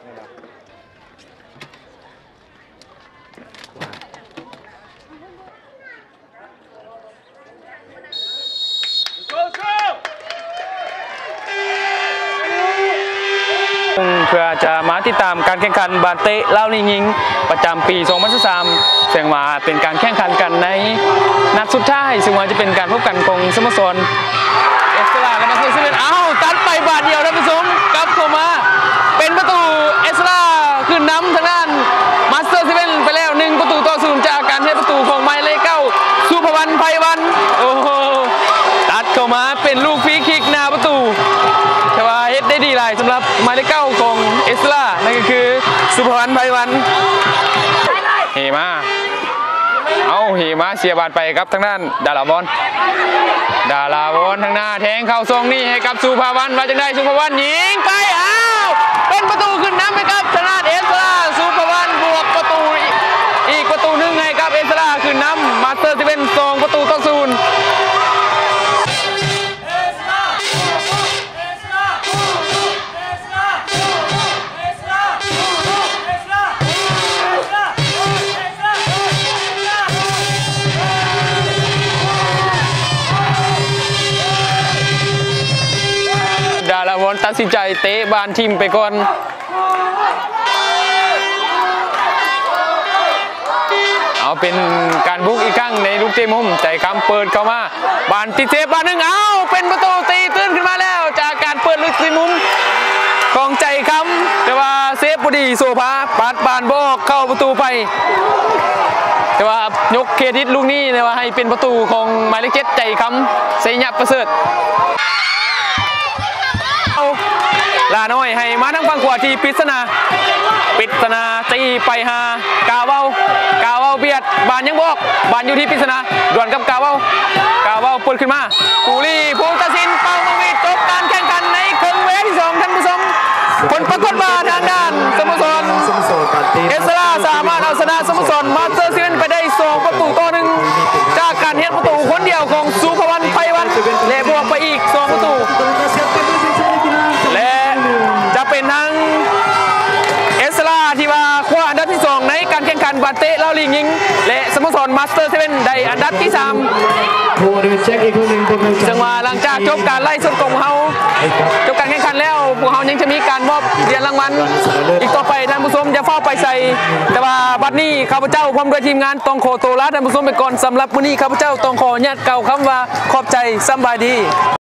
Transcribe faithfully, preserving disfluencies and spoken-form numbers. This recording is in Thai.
เพื่อจะมาติดตามการแข่งขันบาเตะเล่าลิงยิงประจำปีสองพันสิบสามแสดงว่าเป็นการแข่งขันกันในนัดสุดท้ายซึ่งว่าจะเป็นการพบกันของสโมสรเอสลาและมาสเตอร์เซเว่นอ้าวตัดไปบาทเดียวท่านผู้ชมกลับเข้ามาเป็นประตูเอสลาขึ้นนำทางด้านมาสเตอร์เซเว่นไปแล้วหนึ่งประตูต่อศูนย์จากการเทประตูของไมเลขเก้าสุภวรรณไพวันโอ้โหตัดเข้ามาเป็นลูกฟรีคิกหน้าประตูแต่ว่าเฮ็ดได้ดีหลายสำหรับหมายเลขเก้าของเอสลานั่นก็คือสุภวรรณไพวันเฮมาเอาเฮมาเสียบาดไปครับทางด้านดาราบอลดาราบอลทางหน้าแทงเข้าทรงนี่ให้กับสุภวรรณมาจังได้สุภวรรณยิงไปอ้าวเป็นประตูขึ้นน้ำไปครับทางด้านเอสลาสุภวรรณบวกประตูอีกประตูหนึ่งให้กับเอสลาขึ้นน้ำมาสเตอร์ที่เป็นสองประตูต่อศูนย์ดาราวอนตัดสินใจเตะบานทิมไปก่อนเอาเป็นการบุกอีกครั้งในลูกเตะมุมใจคำเปิดเข้ามาบานติดเซฟบานหนึ่งเอาเป็นประตูตีตื้นขึ้นมาแล้วจากการเปิดลูกเตะมุมของใจคำแต่ว่าเซฟพอดีโซภาปัดบานบอกเข้าประตูไปแต่ว่ายกเครดิตลูกนี้เลยว่าให้เป็นประตูของหมายเลขเจ็ดใจคำเสียบประเสริฐลาน้อยให้มาทั้งฝั่งขวาที่ปริศนาปริศนาตีไปหากาเว้ากาเว้าเบียดบานยังบอกบานอยู่ที่ปริศนาด่วนกับกาเว้ากาเว้าเปิดขึ้นมากูรี่ภูมิตัดสินเป้ามาวิจบการแข่งขันในครึ่งเวลาที่สองท่านผู้ชมผลปรากฏว่าทางด้านสโมสรเอสลาสามารถเอาชนะสโมสรมาสเตอร์เซเว่นไปได้สองประตูต่อหนึ่งจากการเฮ็ดประตูคนเดียวของสุภวรรณไพวันและบวกไปอีกสองประตูและจะเป็นทั้งเอสลาที่ว่าคว้าอันดับที่สองในการแข่งขันบาเตะเล่าลิงยิงและสโมสรมาสเตอร์เซเว่นได้อันดับที่สามจังหวะหลังจากจบการไล่สดของเขาจบการแข่งขันแล้วพวกเขายังจะมีการมอบเหรียญรางวัลอีกต่อไปท่านผู้ชมจะเฝ้าไปใส่แต่ว่าบัดนี้ข้าพเจ้าพร้อมด้วยทีมงานต้องขอตัวลาท่านผู้ชมไปก่อนสำหรับวันนี้ข้าพเจ้าต้องขอญาติเก่าคำว่าขอบใจสบายดี